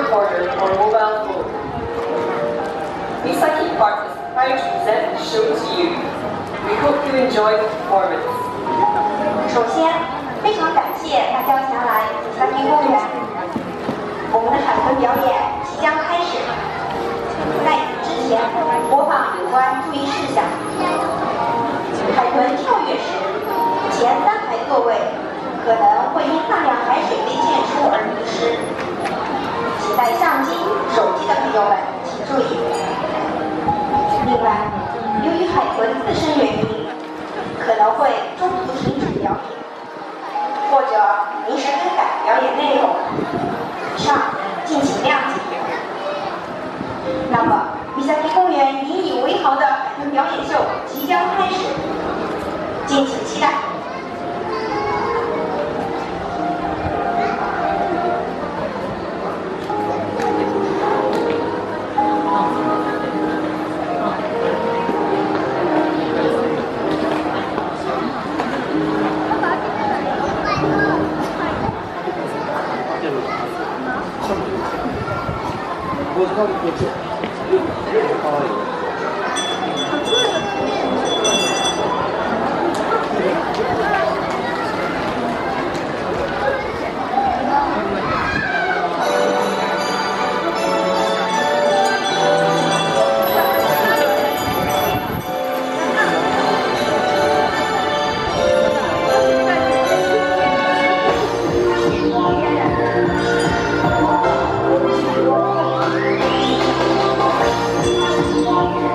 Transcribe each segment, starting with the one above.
recorder or mobile phone. Misaki Park is proud to present the show to you. We hope you enjoy the performance. 首先，非常感谢大家前来三明公园。我们的海豚表演即将开始。在此之前，播放有关注意事项。海豚跳跃时，前3排座位可能会因大量海水被溅出而迷失。请带相机、手机的朋友们请注意。另外，由于海豚自身原因，可能会中途停止表演，或者临时更改表演内容，以上敬请谅解。那么，米萨基公园引以为豪的海豚表演秀即将开始，敬请期待。 Thank you.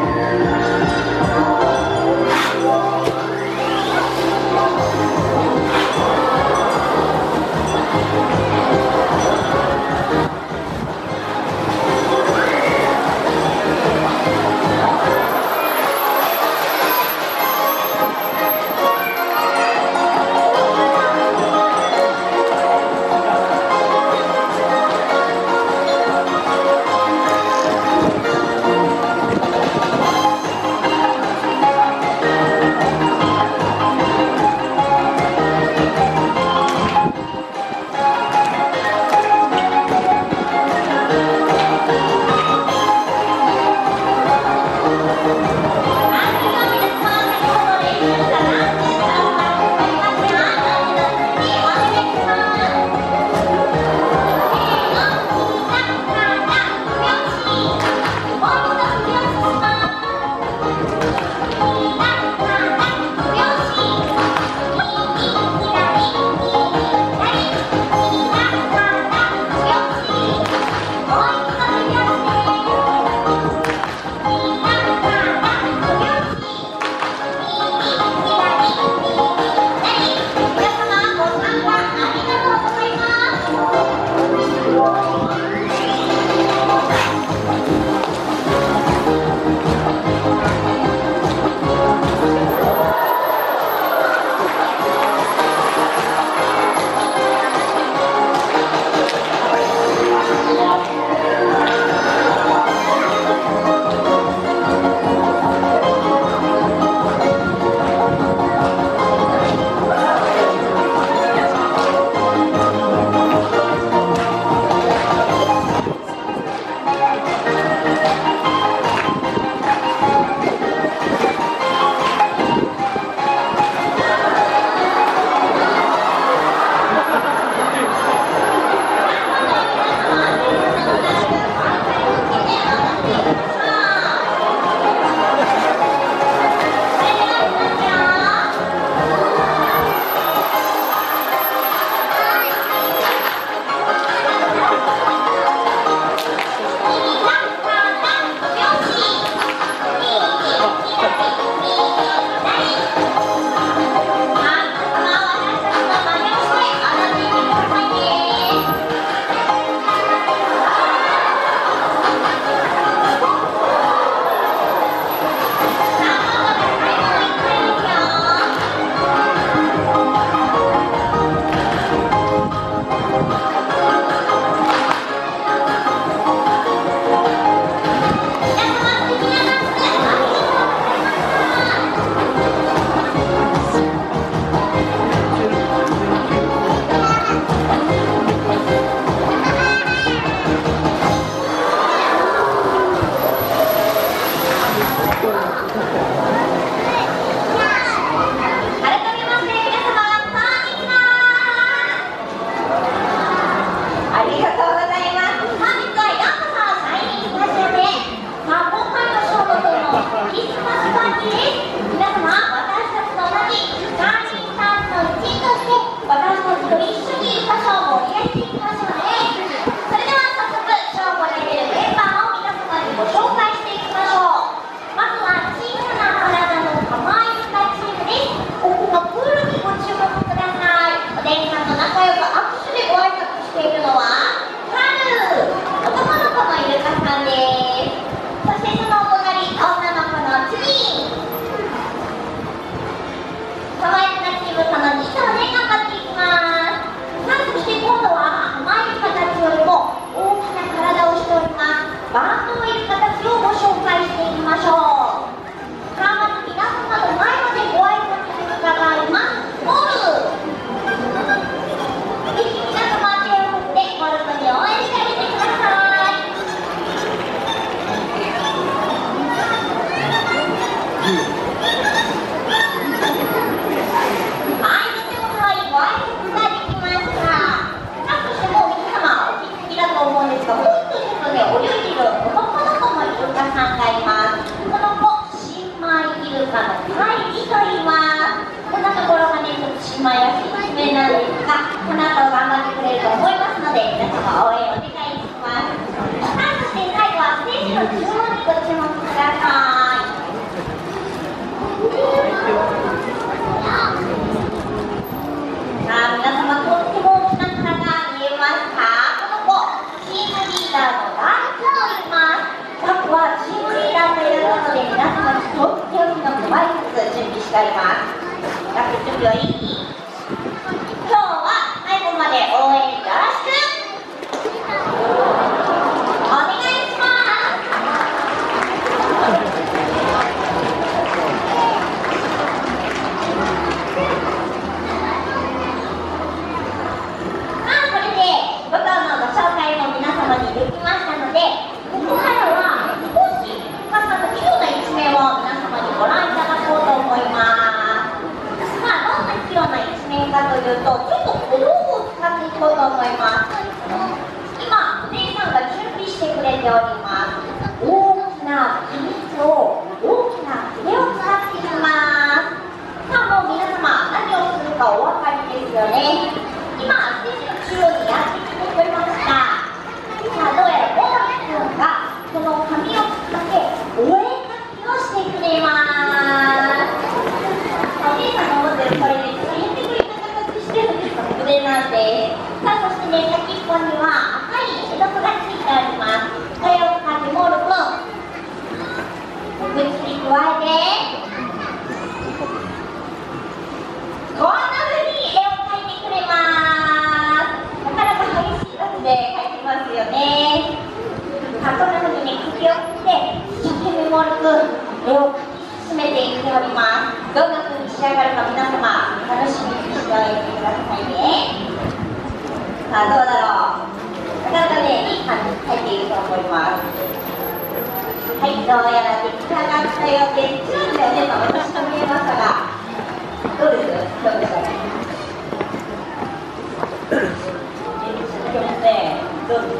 注目ください。皆様、とっても大きな花が見えますか？この子、チームリーダーのダックと言います。ダックはチームリーダーということで、皆様にとっておきのうまい靴準備しております。ダック準備はいい？今日は最後まで応援よろしくお願いします。これで5頭のご紹介も皆様にできましたので、ここからは少しお母さんの器用な一面を皆様にご覧いただこうと思います。どんな器用な一面かというと、ちょっと小道具を使っていこうと思います。今、お姉さんが準備してくれております。大きな紙と大きな筆を使っていきます。さあ、もう皆様、何をするかお分かりですよね。今、ステージの中央にやってきてくれました。さあ、どうやら大木くんがこの紙を使ってお絵描きをしてくれます。お姉さんの持ってるこれね、言ってくれた形してるんですが、筆なんです。さあ、そしてね、先っぽには赤い絵の具がついてあります。これを使ってモールくん、口に加えて、こんな風に絵を描いてくれます。なかなか激しい数で描いてますよね。さあ、こんな風にね、釘を振って、一生懸命モールくん、絵を描き進めていっております。どんな風に仕上がるか皆様、楽しみにしておいてくださいね。さあ、どうだろう。なかなかね、いい感じに描いていると思います。はい、どうやら出来上がったようで、違うんだよね、私と見えましたが。どうです？どうでしょう？どうです？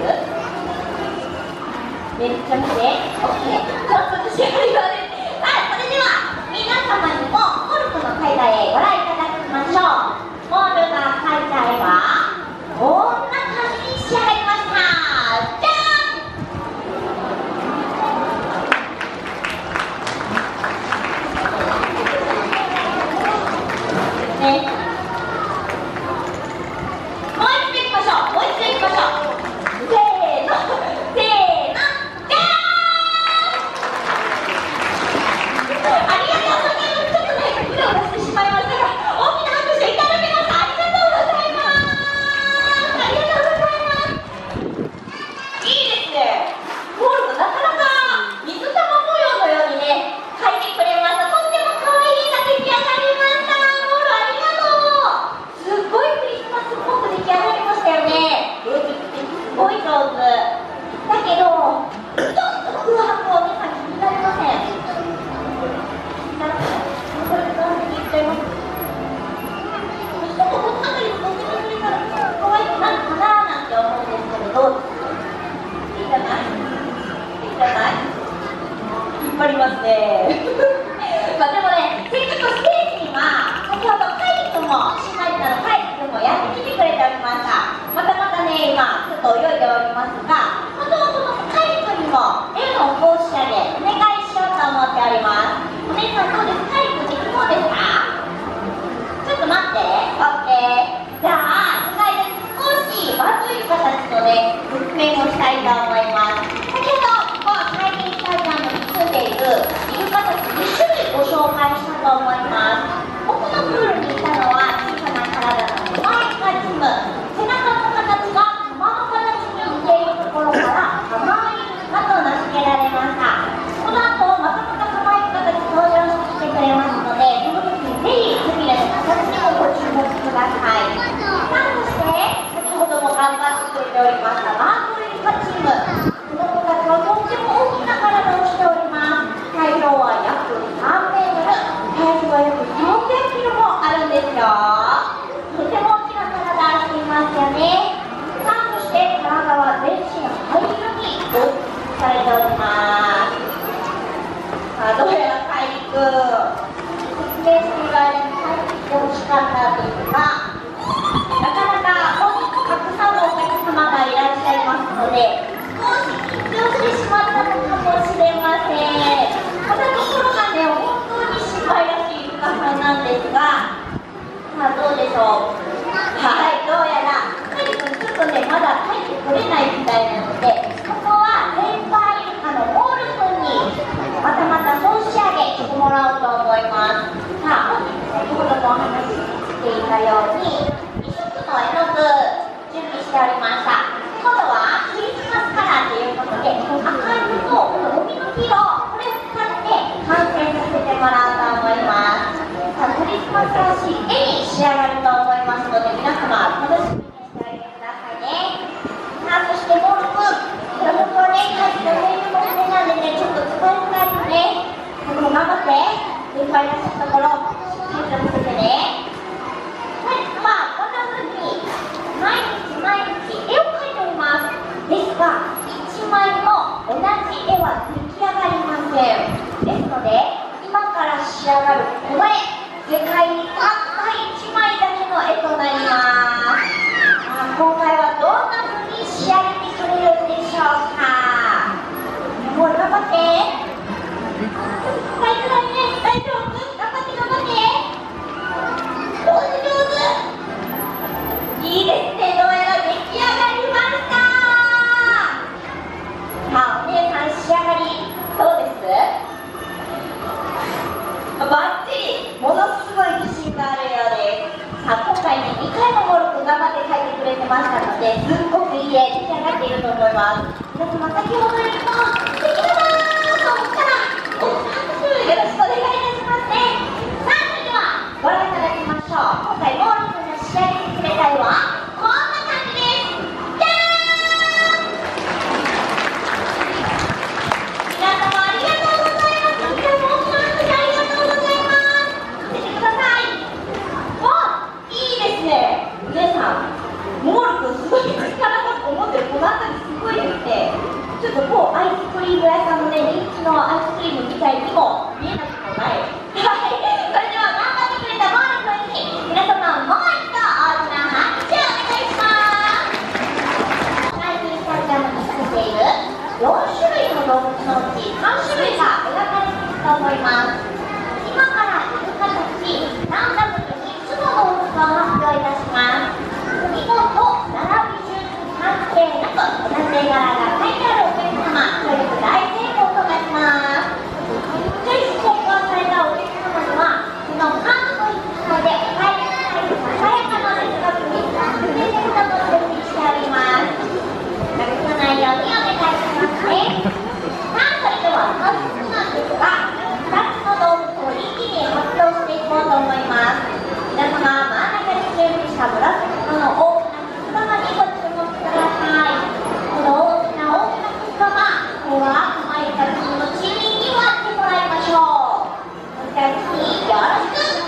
めっちゃ見て。OK。ちょっと仕上がりがね。はい、それでは皆様にもモール君の描いた絵ご覧いただきましょう。モールが描いた絵はこんな感じに仕上がりました。じゃーん！ね。もう一度いきましょう。もう一度いきましょう。せーの、せーの、じゃーん！ありがとうございます。ちょっとね、腕を出してしまいましたが、大きな拍手いただけます。ありがとうございます。ありがとうございます。いいですね。モールがなかなか水玉模様のようにね、描いてくれました。とっても可愛い絵が出来上がりました。モールありがとう。すっごいクリスマスっぽく出来上がりましたよね。絵引きってすごい上手。だけど、ちょっと空白をね、気になりません。これで完璧にいっちゃいます。ちょっとこの辺りのこっちに触れたら可愛くなるかななんて思うんですけど、どうですか？いいじゃない？いいじゃない？引っ張りますね。まあでもね、せっかくステージには先ほどカイ君も姉妹のカイ君もやってきてくれておりました。またまたね、今ちょっと泳いでおりますが、本当はこのカイ君にも絵の講師上げお願いしようと思っております。お姉さんどうです？カイ君できそうですか？ちょっと待って。OK。じゃあ、その間に少しバズい形のね、説明をしたいと思います。先ほど、この体験スタジアムに住んでいるイルカたち2種類ご紹介したと思います。奥のプールにいたのは小さな体のジャマイカジム。背中の形が玉の形に似ているところからジャマイカと名付けられました。この後、またまたジャマイカたち登場してきてくれますので、その時にぜひ背びれの形にもご注目ください。さあ、そして先ほども頑張ってくれておりましたマークイルカチーム。この子たちはとっても大きな体をしております。体長は約3メートル、体重は約300キロもあるんですよ。とても大きな体していますよね。さあ、そして体は全身灰色に大きくされております。さあ、どうやらカイリ君説明している間に帰ってきてほしかったんですが、なかなか本日たくさんのお客様がいらっしゃいますので、少し緊張してしまったのかも仕上がるこの絵、世界にたった1枚だけの絵となります。今回はどんな風に仕上げてくれるんでしょうか。もう頑張って。はい、ね、大丈夫？頑張って頑張って。上手上手。いいですね、どうやら出来上がりました。さあ、お姉さん仕上がりどうです？バッチリ、ものすごい自信があるようです。さあ、今回ね、2回もモル君頑張って描いてくれてましたので、すっごくいい絵出来上がっていると思います。皆様、先ほどよりも素敵だなと思ったら、大きな拍手よろしくお願いいたしますね。さあ、それではご覧いただきましょう。今回モル君が仕上げてくれた絵はこんな感じです。じゃーん。皆様ありがとうございます。こちらも本当にありがとうございます。見てください。いいですね。皆さん、モール君すごい力がこもってる、この辺りすごいですね。ちょっともうアイスクリーム屋さんのね、人気のアイスクリームみたいにも見えなくもない。はい、それでは頑張ってくれたモール君に皆様もう一度大きな拍手をお願いします。最近スタジアムに作っている4種類の動物のうち3種類が描かれていると思います。今からイルカたちランダムに3つの動物を発表いたします。見事並び順関係なく同じ絵柄が描いてあるお客様、クイズ大成功となります。クイズ成功されたお客様にはこのカードの一枚でお買い物ささやかな哲学にプレゼントと準備しております。なくさないようにお願いしますね。さあ、それでは早速なんですが、2つの動物を一気に発表していこうと思います。皆様、真ん中に準備した紫色の大きなくす玉にご注目ください。この大きなくす玉、これはかまいたちのチリに割ってもらいましょう。お二人によろしく。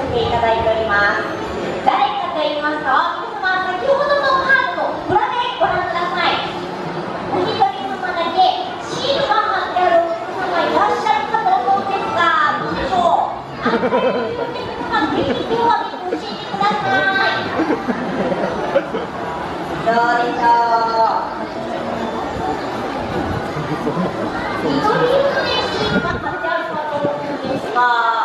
誰かと言いますと、皆様先ほどのカードの裏面ご覧ぜひ今日は教えてください。どうでしょう。緑色のシーンが貼ってあるかと思うんですが、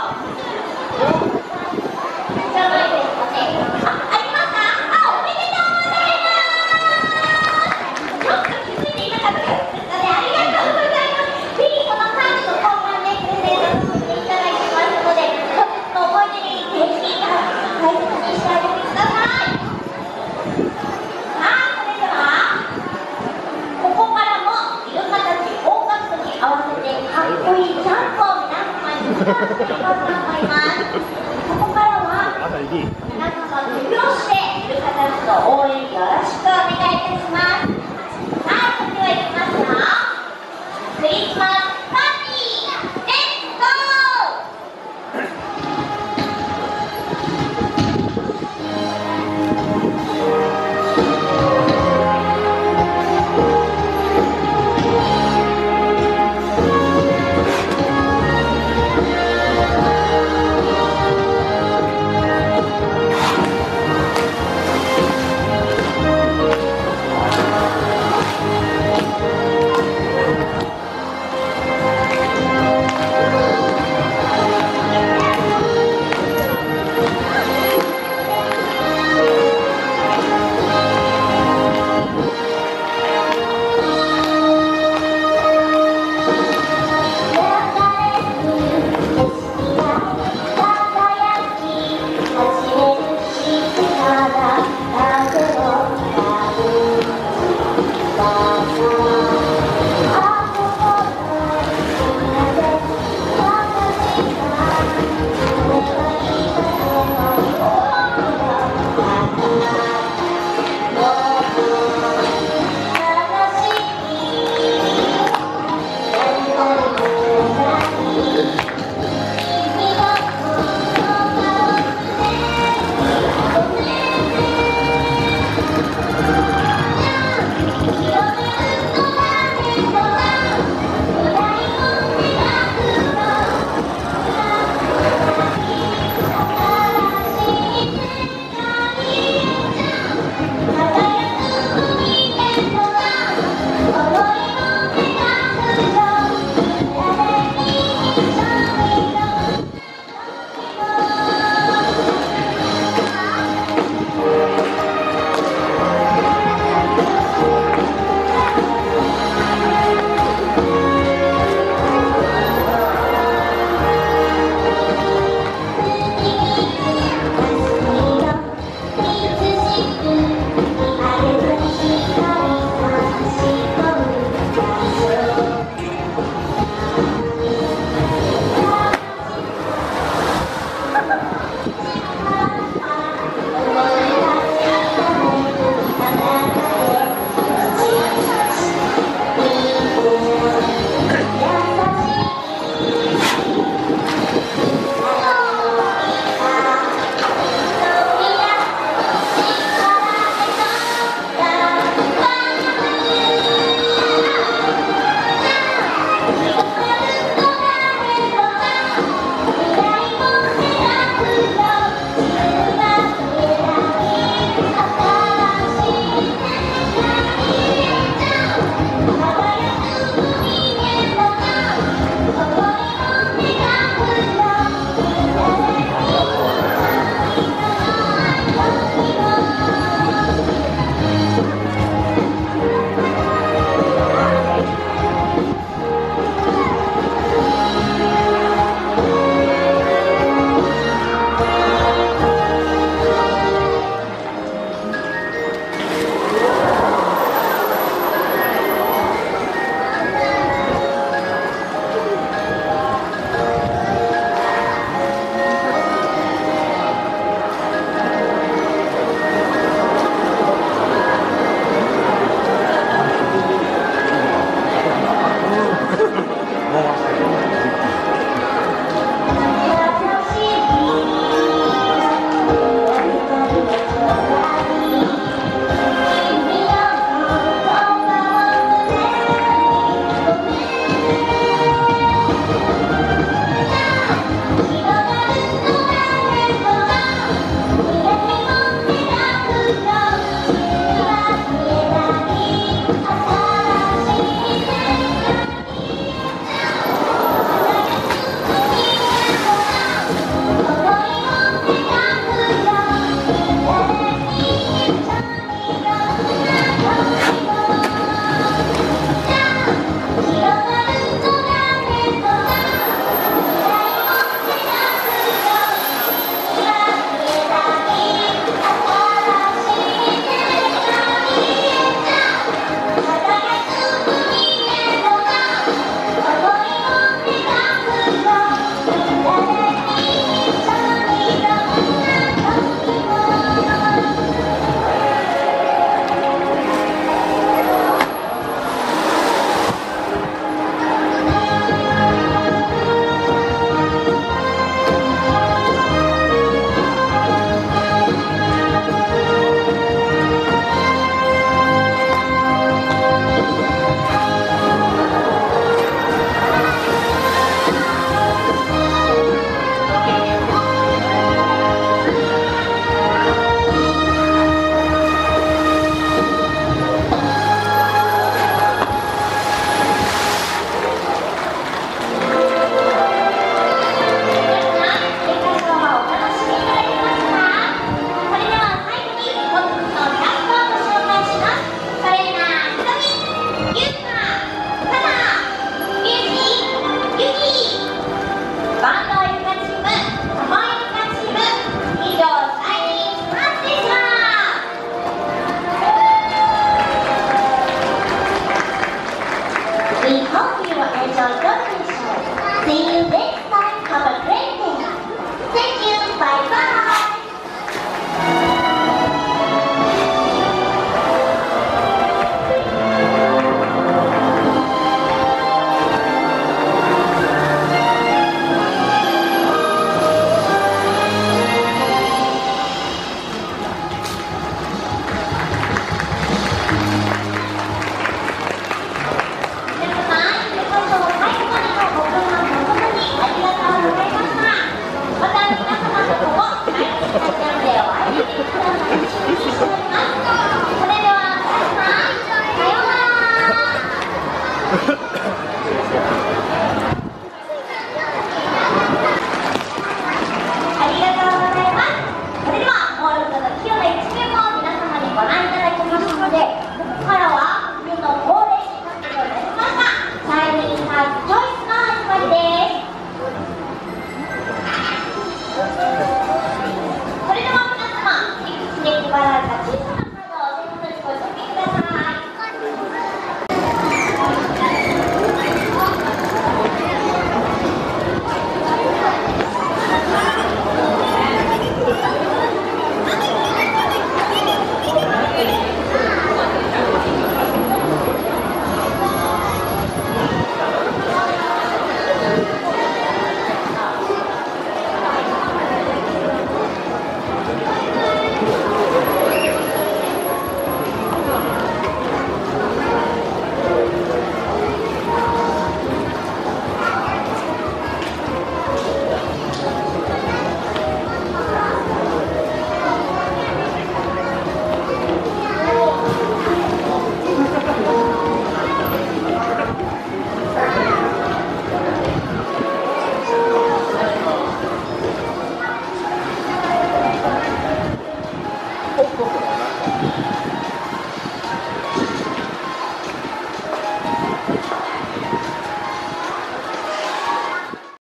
じゃないですかね。ありますか？おめでとうございます。ちょっと気づいていなかったですかね。ありがとうございます。ぜひこのカードの交換でプレゼントさせていただきますので、家族の思い出にぜひ大切にしてあげてください。それではここからもイルカたち音楽に合わせてかっこいいジャンプを皆様に披露していこうと思います。ここからは皆様手拍子でイルカたちの応援よろしくお願いいたします。それではいきますよ。クリスマス